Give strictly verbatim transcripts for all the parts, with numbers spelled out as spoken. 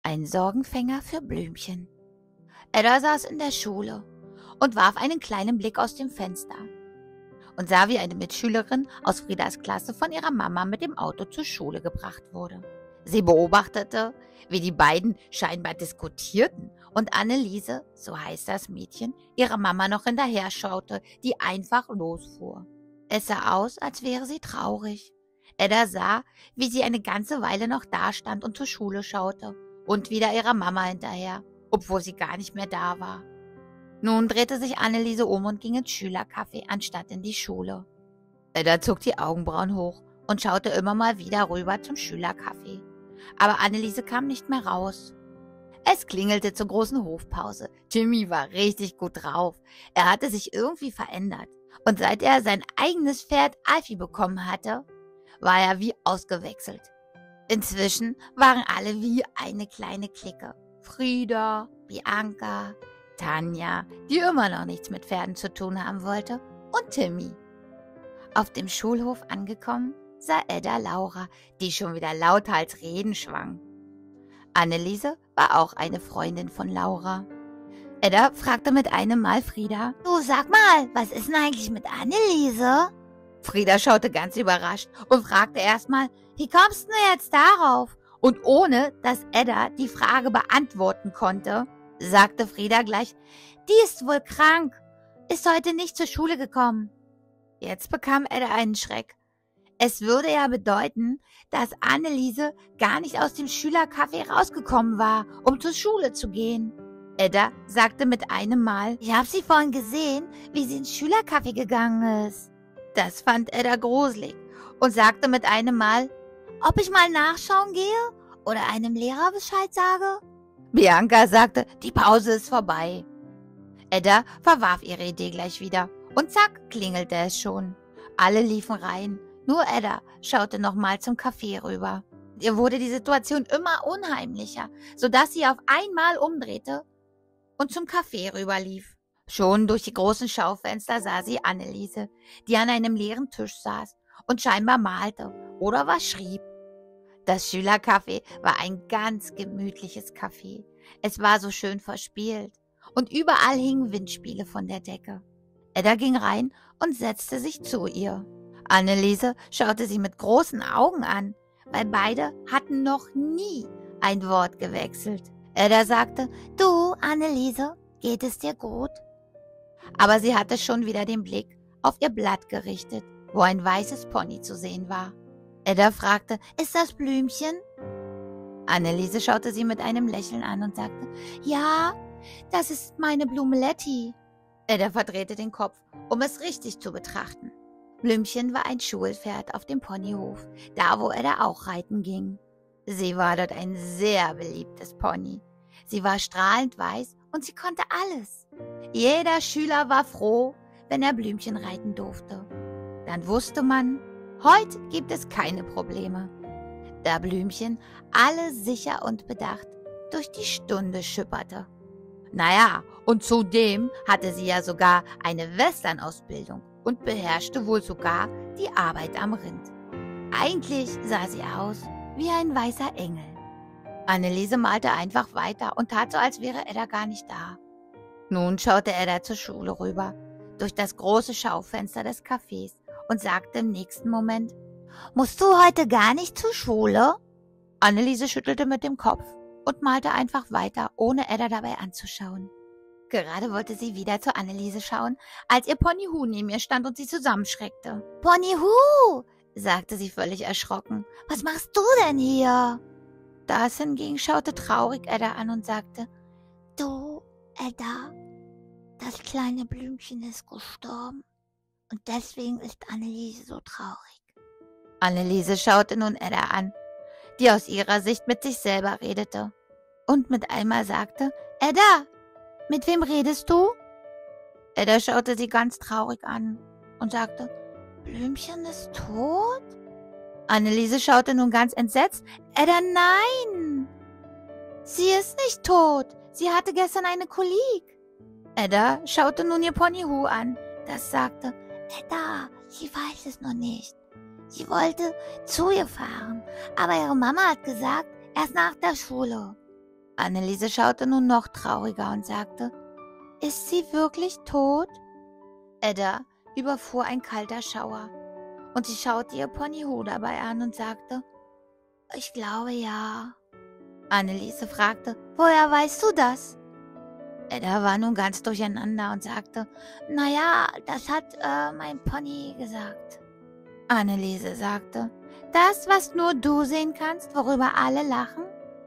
Ein Sorgenfänger für Blümchen. Edda saß in der Schule und warf einen kleinen Blick aus dem Fenster und sah, wie eine Mitschülerin aus Friedas Klasse von ihrer Mama mit dem Auto zur Schule gebracht wurde. Sie beobachtete, wie die beiden scheinbar diskutierten und Anneliese, so heißt das Mädchen, ihrer Mama noch hinterher schaute, die einfach losfuhr. Es sah aus, als wäre sie traurig. Edda sah, wie sie eine ganze Weile noch dastand und zur Schule schaute und wieder ihrer Mama hinterher, obwohl sie gar nicht mehr da war. Nun drehte sich Anneliese um und ging ins Schülercafé anstatt in die Schule. Edda zog die Augenbrauen hoch und schaute immer mal wieder rüber zum Schülercafé. Aber Anneliese kam nicht mehr raus. Es klingelte zur großen Hofpause. Jimmy war richtig gut drauf. Er hatte sich irgendwie verändert. Und seit er sein eigenes Pferd Alfie bekommen hatte, war er wie ausgewechselt. Inzwischen waren alle wie eine kleine Clique. Frieda, Bianca, Tanja, die immer noch nichts mit Pferden zu tun haben wollte, und Timmy. Auf dem Schulhof angekommen, sah Edda Laura, die schon wieder lauthals Reden schwang. Anneliese war auch eine Freundin von Laura. Edda fragte mit einem Mal Frieda: Du, sag mal, was ist denn eigentlich mit Anneliese? Frieda schaute ganz überrascht und fragte erstmal: Wie kommst du jetzt darauf? Und ohne, dass Edda die Frage beantworten konnte, sagte Frieda gleich: Die ist wohl krank, ist heute nicht zur Schule gekommen. Jetzt bekam Edda einen Schreck. Es würde ja bedeuten, dass Anneliese gar nicht aus dem Schülercafé rausgekommen war, um zur Schule zu gehen. Edda sagte mit einem Mal: Ich habe sie vorhin gesehen, wie sie ins Schülercafé gegangen ist. Das fand Edda gruselig und sagte mit einem Mal: Ob ich mal nachschauen gehe oder einem Lehrer Bescheid sage? Bianca sagte: Die Pause ist vorbei. Edda verwarf ihre Idee gleich wieder und zack, klingelte es schon. Alle liefen rein. Nur Edda schaute nochmal zum Café rüber. Ihr wurde die Situation immer unheimlicher, sodass sie auf einmal umdrehte und zum Café rüberlief. Schon durch die großen Schaufenster sah sie Anneliese, die an einem leeren Tisch saß und scheinbar malte oder was schrieb. Das Schülercafé war ein ganz gemütliches Café. Es war so schön verspielt und überall hingen Windspiele von der Decke. Edda ging rein und setzte sich zu ihr. Anneliese schaute sie mit großen Augen an, weil beide hatten noch nie ein Wort gewechselt. Edda sagte: Du, Anneliese, geht es dir gut? Aber sie hatte schon wieder den Blick auf ihr Blatt gerichtet, wo ein weißes Pony zu sehen war. Edda fragte: Ist das Blümchen? Anneliese schaute sie mit einem Lächeln an und sagte: Ja, das ist meine Blume Letty. Edda verdrehte den Kopf, um es richtig zu betrachten. Blümchen war ein Schulpferd auf dem Ponyhof, da wo Edda auch reiten ging. Sie war dort ein sehr beliebtes Pony. Sie war strahlend weiß und sie konnte alles. Jeder Schüler war froh, wenn er Blümchen reiten durfte. Dann wusste man, heute gibt es keine Probleme, da Blümchen alle sicher und bedacht durch die Stunde schipperte. Naja, und zudem hatte sie ja sogar eine Western-Ausbildung und beherrschte wohl sogar die Arbeit am Rind. Eigentlich sah sie aus wie ein weißer Engel. Anneliese malte einfach weiter und tat so, als wäre Edda gar nicht da. Nun schaute Edda zur Schule rüber, durch das große Schaufenster des Cafés und sagte im nächsten Moment: Musst du heute gar nicht zur Schule? Anneliese schüttelte mit dem Kopf und malte einfach weiter, ohne Edda dabei anzuschauen. Gerade wollte sie wieder zu Anneliese schauen, als ihr Pony Hu neben ihr stand und sie zusammenschreckte. Pony Hu, sagte sie völlig erschrocken. Was machst du denn hier? Das hingegen schaute traurig Edda an und sagte: Du, Edda, das kleine Blümchen ist gestorben und deswegen ist Anneliese so traurig. Anneliese schaute nun Edda an, die aus ihrer Sicht mit sich selber redete und mit einmal sagte: Edda, mit wem redest du? Edda schaute sie ganz traurig an und sagte: Blümchen ist tot? Anneliese schaute nun ganz entsetzt. Edda, nein! Sie ist nicht tot. Sie hatte gestern eine Kolik. Edda schaute nun ihr Pony Hu an. Das sagte: Edda, sie weiß es noch nicht. Sie wollte zu ihr fahren, aber ihre Mama hat gesagt, erst nach der Schule. Anneliese schaute nun noch trauriger und sagte, »Ist sie wirklich tot?« Edda überfuhr ein kalter Schauer und sie schaute ihr Ponyhof dabei an und sagte, »Ich glaube ja.« Anneliese fragte, »Woher weißt du das?« Edda war nun ganz durcheinander und sagte, »Naja, das hat äh, mein Pony gesagt.« Anneliese sagte, »Das, was nur du sehen kannst, worüber alle lachen?«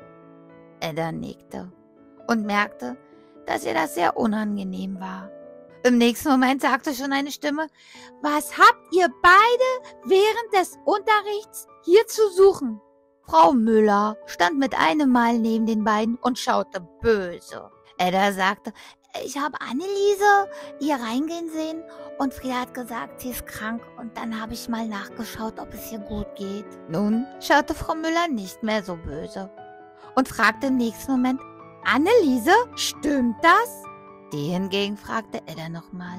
Edda nickte und merkte, dass ihr das sehr unangenehm war. Im nächsten Moment sagte schon eine Stimme, »Was habt ihr beide während des Unterrichts hier zu suchen?« Frau Müller stand mit einem Mal neben den beiden und schaute böse. Edda sagte, »Ich habe Anneliese hier reingehen sehen und Frieda hat gesagt, sie ist krank und dann habe ich mal nachgeschaut, ob es ihr gut geht.« Nun schaute Frau Müller nicht mehr so böse und fragte im nächsten Moment, »Anneliese, stimmt das?« Die hingegen fragte Edda nochmal,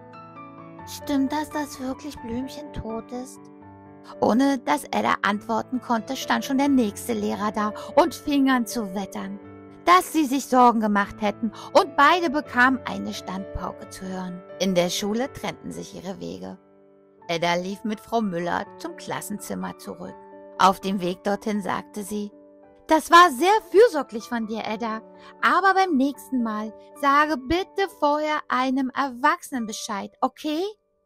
»Stimmt das, dass wirklich Blümchen tot ist?« Ohne dass Edda antworten konnte, stand schon der nächste Lehrer da und fing an zu wettern, dass sie sich Sorgen gemacht hätten, und beide bekamen eine Standpauke zu hören. In der Schule trennten sich ihre Wege. Edda lief mit Frau Müller zum Klassenzimmer zurück. Auf dem Weg dorthin sagte sie, »Das war sehr fürsorglich von dir, Edda, aber beim nächsten Mal sage bitte vorher einem Erwachsenen Bescheid, okay?«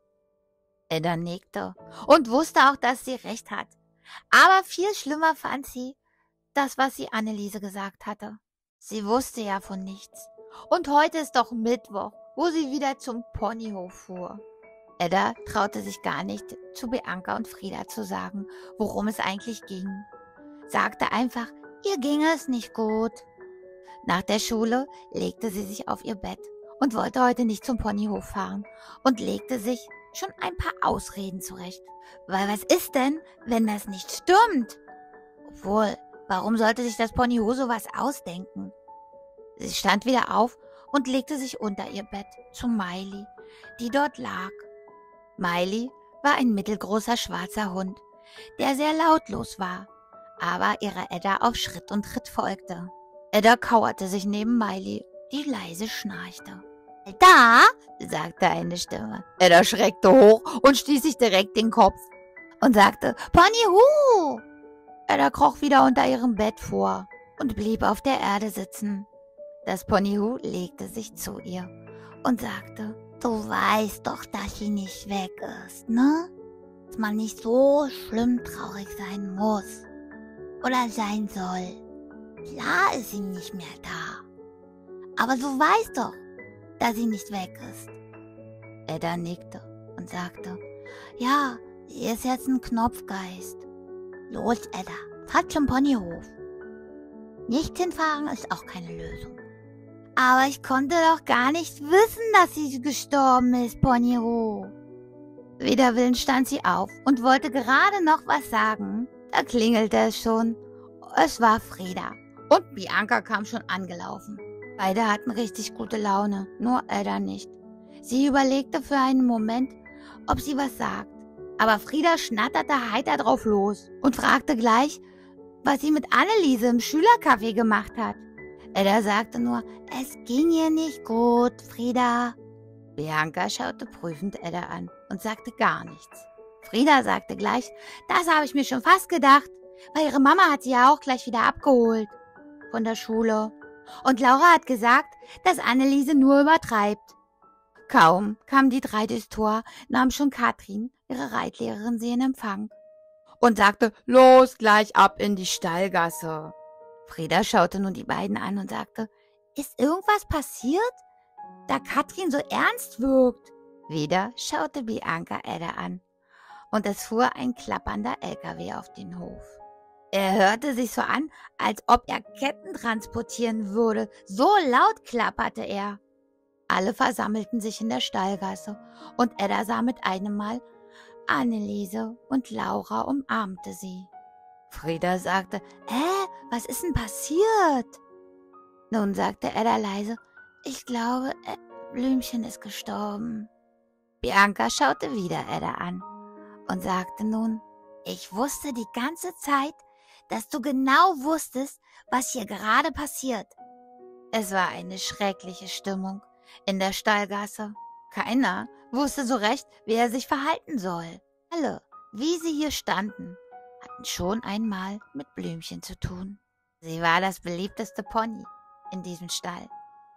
Edda nickte und wusste auch, dass sie recht hat. Aber viel schlimmer fand sie das, was sie Anneliese gesagt hatte. Sie wusste ja von nichts. Und heute ist doch Mittwoch, wo sie wieder zum Ponyhof fuhr. Edda traute sich gar nicht, zu Bianca und Frieda zu sagen, worum es eigentlich ging. Sagte einfach, ihr ging es nicht gut. Nach der Schule legte sie sich auf ihr Bett und wollte heute nicht zum Ponyhof fahren und legte sich schon ein paar Ausreden zurecht. Weil was ist denn, wenn das nicht stimmt? Obwohl, warum sollte sich das Ponyhof sowas ausdenken? Sie stand wieder auf und legte sich unter ihr Bett zu Miley, die dort lag. Miley war ein mittelgroßer schwarzer Hund, der sehr lautlos war, aber ihrer Edda auf Schritt und Tritt folgte. Edda kauerte sich neben Miley, die leise schnarchte. »Da«, sagte eine Stimme. Edda schreckte hoch und stieß sich direkt den Kopf und sagte, »Ponyhof!« Edda kroch wieder unter ihrem Bett vor und blieb auf der Erde sitzen. Das Ponyhof legte sich zu ihr und sagte, »Du weißt doch, dass sie nicht weg ist, ne? Dass man nicht so schlimm traurig sein muss oder sein soll. Klar ist sie nicht mehr da, aber du weißt doch, dass sie nicht weg ist.« Edda nickte und sagte, »Ja, sie ist jetzt ein Knopfgeist. Los, Edda, fahr zum Ponyhof. Nicht hinfahren ist auch keine Lösung.« »Aber ich konnte doch gar nicht wissen, dass sie gestorben ist, Ponyhof.« Wider Willen stand sie auf und wollte gerade noch was sagen. Da klingelte es schon. Es war Frieda und Bianca kam schon angelaufen. Beide hatten richtig gute Laune, nur Edda nicht. Sie überlegte für einen Moment, ob sie was sagt. Aber Frieda schnatterte heiter drauf los und fragte gleich, was sie mit Anneliese im Schülercafé gemacht hat. Edda sagte nur, es ging ihr nicht gut, Frieda. Bianca schaute prüfend Edda an und sagte gar nichts. Frieda sagte gleich, das habe ich mir schon fast gedacht, weil ihre Mama hat sie ja auch gleich wieder abgeholt von der Schule. Und Laura hat gesagt, dass Anneliese nur übertreibt. Kaum kamen die drei durchs Tor, nahm schon Katrin, ihre Reitlehrerin, sie in Empfang und sagte, los, gleich ab in die Stallgasse. Frieda schaute nun die beiden an und sagte, ist irgendwas passiert, da Katrin so ernst wirkt? Wieder schaute Bianca Edda an und es fuhr ein klappernder L K W auf den Hof. Er hörte sich so an, als ob er Ketten transportieren würde. So laut klapperte er. Alle versammelten sich in der Stallgasse und Edda sah mit einem Mal Anneliese und Laura umarmte sie. Frieda sagte, Hä, was ist denn passiert? Nun sagte Edda leise, ich glaube, Blümchen ist gestorben. Bianca schaute wieder Edda an und sagte nun, ich wusste die ganze Zeit, dass du genau wusstest, was hier gerade passiert. Es war eine schreckliche Stimmung in der Stallgasse. Keiner wusste so recht, wie er sich verhalten soll. Alle, wie sie hier standen, hatten schon einmal mit Blümchen zu tun. Sie war das beliebteste Pony in diesem Stall.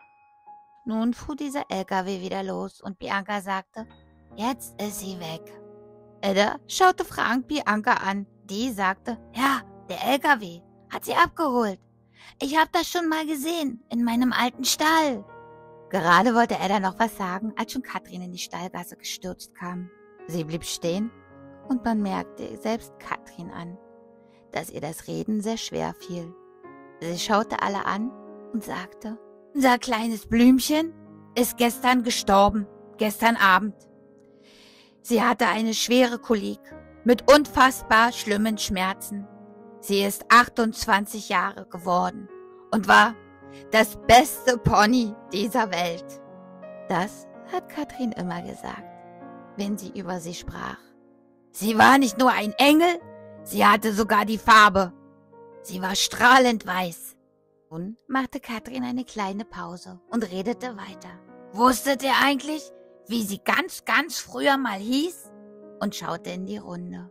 Nun fuhr dieser L K W wieder los und Bianca sagte, jetzt ist sie weg. Edda schaute fragend Bianca an. Die sagte, ja, der L K W hat sie abgeholt. Ich habe das schon mal gesehen in meinem alten Stall. Gerade wollte Edda noch was sagen, als schon Katrin in die Stallgasse gestürzt kam. Sie blieb stehen und man merkte selbst Katrin an, dass ihr das Reden sehr schwer fiel. Sie schaute alle an und sagte, unser kleines Blümchen ist gestern gestorben, gestern Abend. Sie hatte eine schwere Kolik mit unfassbar schlimmen Schmerzen. Sie ist achtundzwanzig Jahre geworden und war das beste Pony dieser Welt. Das hat Katrin immer gesagt, wenn sie über sie sprach. Sie war nicht nur ein Engel, sie hatte sogar die Farbe. Sie war strahlend weiß. Nun machte Katrin eine kleine Pause und redete weiter. Wusstet ihr eigentlich, wie sie ganz, ganz früher mal hieß? Und schaute in die Runde.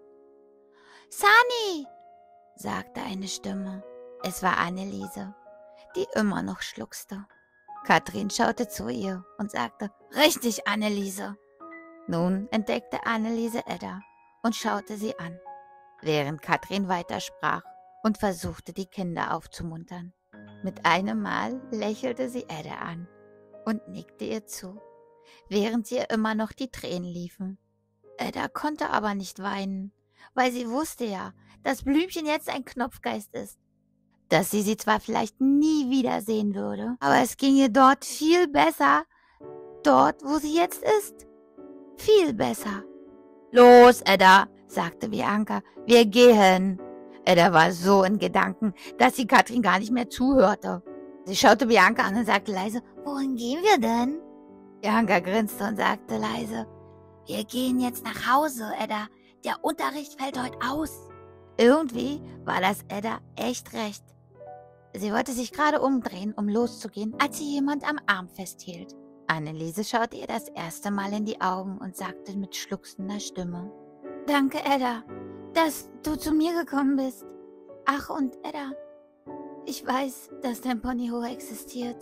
Sunny, sagte eine Stimme. Es war Anneliese, die immer noch schluchzte. Katrin schaute zu ihr und sagte, richtig, Anneliese. Nun entdeckte Anneliese Edda und schaute sie an, während Katrin weitersprach und versuchte, die Kinder aufzumuntern. Mit einem Mal lächelte sie Edda an und nickte ihr zu, während ihr immer noch die Tränen liefen. Edda konnte aber nicht weinen, weil sie wusste ja, dass Blümchen jetzt ein Knopfgeist ist. Dass sie sie zwar vielleicht nie wiedersehen würde, aber es ging ihr dort viel besser, dort, wo sie jetzt ist. Viel besser. Los, Edda, sagte Bianca, wir gehen. Edda war so in Gedanken, dass sie Katrin gar nicht mehr zuhörte. Sie schaute Bianca an und sagte leise, wohin gehen wir denn? Bianca grinste und sagte leise, wir gehen jetzt nach Hause, Edda. Der Unterricht fällt heute aus. Irgendwie war das Edda echt recht. Sie wollte sich gerade umdrehen, um loszugehen, als sie jemand am Arm festhielt. Anneliese schaute ihr das erste Mal in die Augen und sagte mit schluchzender Stimme, Danke, Edda, dass du zu mir gekommen bist. Ach, und Edda, ich weiß, dass dein Ponyhof existiert.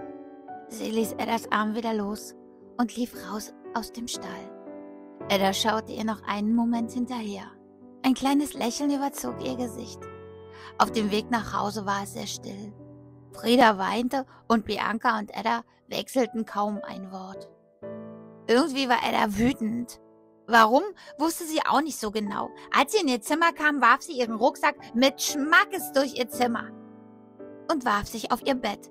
Sie ließ Eddas Arm wieder los und lief raus aus dem Stall. Edda schaute ihr noch einen Moment hinterher. Ein kleines Lächeln überzog ihr Gesicht. Auf dem Weg nach Hause war es sehr still. Frieda weinte und Bianca und Edda wechselten kaum ein Wort. Irgendwie war Edda wütend. Warum, wusste sie auch nicht so genau. Als sie in ihr Zimmer kam, warf sie ihren Rucksack mit Schmackes durch ihr Zimmer und warf sich auf ihr Bett.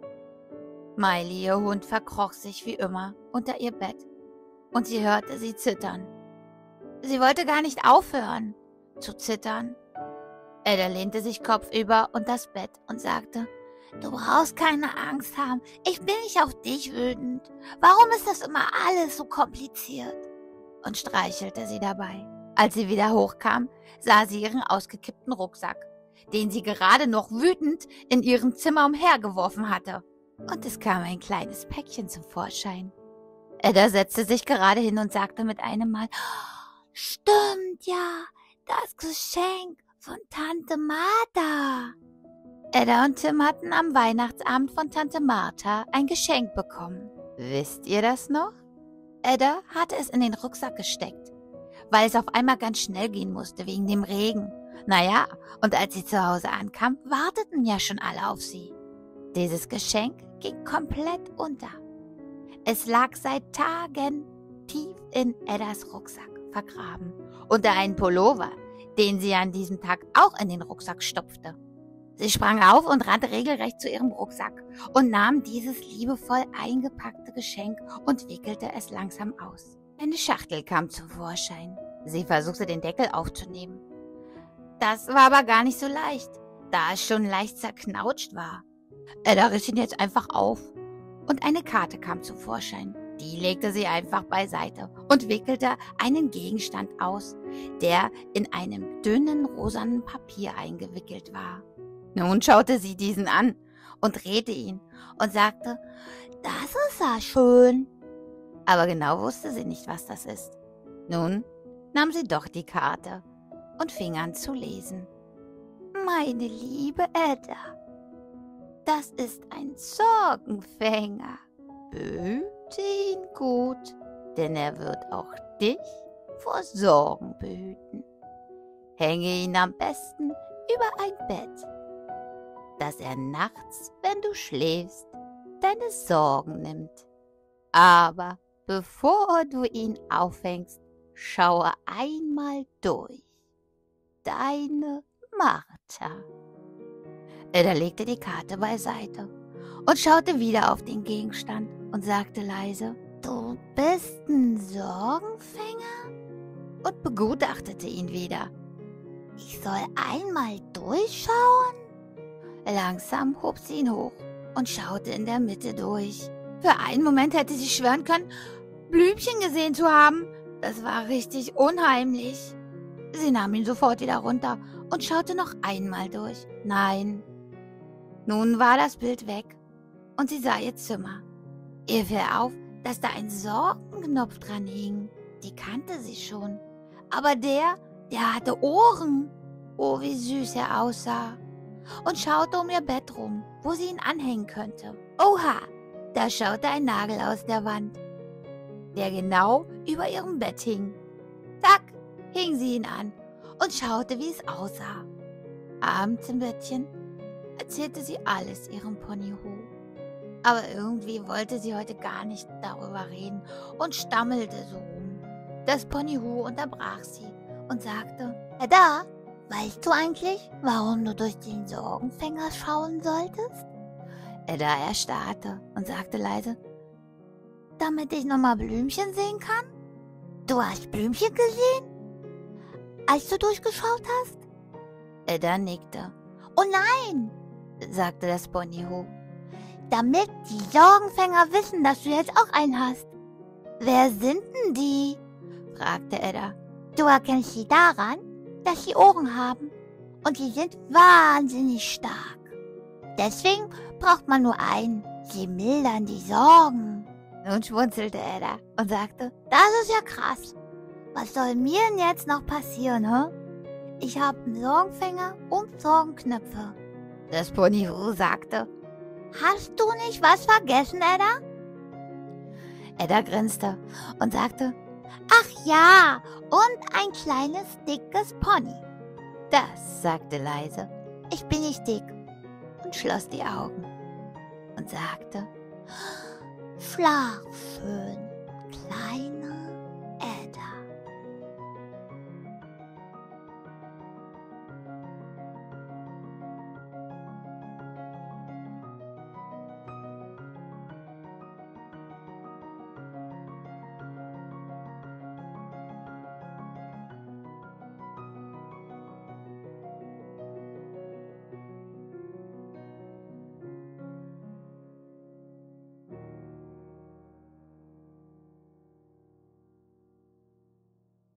Miley, ihr Hund, verkroch sich wie immer unter ihr Bett und sie hörte sie zittern. Sie wollte gar nicht aufhören zu zittern. Edda lehnte sich kopfüber unter das Bett und sagte, du brauchst keine Angst haben, ich bin nicht auf dich wütend. Warum ist das immer alles so kompliziert? Und streichelte sie dabei. Als sie wieder hochkam, sah sie ihren ausgekippten Rucksack, den sie gerade noch wütend in ihrem Zimmer umhergeworfen hatte. Und es kam ein kleines Päckchen zum Vorschein. Edda setzte sich gerade hin und sagte mit einem Mal, stimmt ja, das Geschenk von Tante Martha. Edda und Tim hatten am Weihnachtsabend von Tante Martha ein Geschenk bekommen. Wisst ihr das noch? Edda hatte es in den Rucksack gesteckt, weil es auf einmal ganz schnell gehen musste wegen dem Regen. Naja, und als sie zu Hause ankam, warteten ja schon alle auf sie. Dieses Geschenk ging komplett unter. Es lag seit Tagen tief in Eddas Rucksack vergraben, unter einen Pullover, den sie an diesem Tag auch in den Rucksack stopfte. Sie sprang auf und rannte regelrecht zu ihrem Rucksack und nahm dieses liebevoll eingepackte Geschenk und wickelte es langsam aus. Eine Schachtel kam zum Vorschein. Sie versuchte, den Deckel aufzunehmen. Das war aber gar nicht so leicht, da es schon leicht zerknautscht war. Edda riss ihn jetzt einfach auf und eine Karte kam zum Vorschein. Die legte sie einfach beiseite und wickelte einen Gegenstand aus, der in einem dünnen rosanen Papier eingewickelt war. Nun schaute sie diesen an und drehte ihn und sagte, das ist ja schön. Aber genau wusste sie nicht, was das ist. Nun nahm sie doch die Karte und fing an zu lesen. Meine liebe Edda, das ist ein Sorgenfänger. Behüte ihn gut, denn er wird auch dich vor Sorgen behüten. Hänge ihn am besten über ein Bett, dass er nachts, wenn du schläfst, deine Sorgen nimmt. Aber bevor du ihn aufhängst, schaue einmal durch. Deine Martha. Edda legte die Karte beiseite und schaute wieder auf den Gegenstand und sagte leise, du bist ein Sorgenfänger? Und begutachtete ihn wieder. Ich soll einmal durchschauen? Langsam hob sie ihn hoch und schaute in der Mitte durch. Für einen Moment hätte sie schwören können, Blümchen gesehen zu haben. Das war richtig unheimlich. Sie nahm ihn sofort wieder runter und schaute noch einmal durch. Nein. Nun war das Bild weg und sie sah ihr Zimmer. Ihr fiel auf, dass da ein Sorgenknopf dran hing. Die kannte sie schon. Aber der, der hatte Ohren. Oh, wie süß er aussah. Und schaute um ihr Bett rum, wo sie ihn anhängen könnte. Oha, da schaute ein Nagel aus der Wand, der genau über ihrem Bett hing. Zack, hing sie ihn an und schaute, wie es aussah. Abends im Bettchen erzählte sie alles ihrem Ponyhu. Aber irgendwie wollte sie heute gar nicht darüber reden und stammelte so rum. Das Ponyhu unterbrach sie und sagte, Edda, weißt du eigentlich, warum du durch den Sorgenfänger schauen solltest? Edda erstarrte und sagte leise, damit ich nochmal Blümchen sehen kann? Du hast Blümchen gesehen, als du durchgeschaut hast? Edda nickte. Oh nein, sagte das Ponyhu, damit die Sorgenfänger wissen, dass du jetzt auch einen hast. Wer sind denn die? Fragte Edda. Du erkennst sie daran, dass sie Ohren haben und sie sind wahnsinnig stark. Deswegen braucht man nur einen. Sie mildern die Sorgen. Nun schmunzelte Edda und sagte, das ist ja krass. Was soll mir denn jetzt noch passieren, hä? Ich habe einen Sorgenfänger und Sorgenknöpfe. Das Ponyhu sagte, hast du nicht was vergessen, Edda? Edda grinste und sagte, ach ja, und ein kleines, dickes Pony. Das sagte leise, ich bin nicht dick, und schloss die Augen und sagte, schlaf schön, kleiner